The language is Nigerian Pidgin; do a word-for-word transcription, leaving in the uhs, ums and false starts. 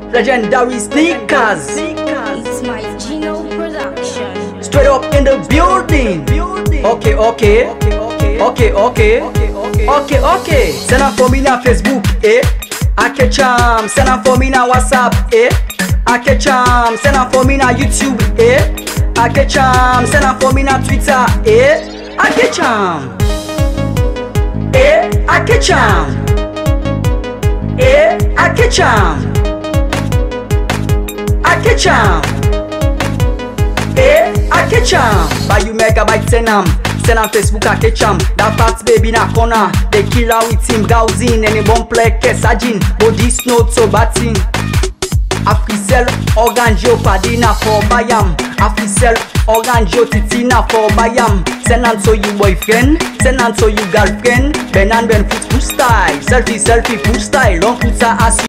legendary sneakers. It's my Gino production. Straight up in the building. Okay, okay, okay, okay, okay, okay. Send them for me na Facebook, eh? I catch 'em. Send them for me na WhatsApp, eh? I catch 'em. Send them for me na YouTube, eh? I catch 'em. Send them for me na Twitter, eh? I catch 'em. Eh? I catch 'em. Eh? I catch 'em. I catch 'em. Eh? I catch 'em. Buy you megabyte send 'em. Send on Facebook I catch 'em. That fat baby na corner. They kill her with him gouging. Any bomb play kesajin. But this not so batting. Afrisel organjo padina for bayam. Afrisel organjo titina for bayam. Send on to you boyfriend. Send on to you girlfriend. Ben and Ben foot full style. Selfie selfie full style. Long foot as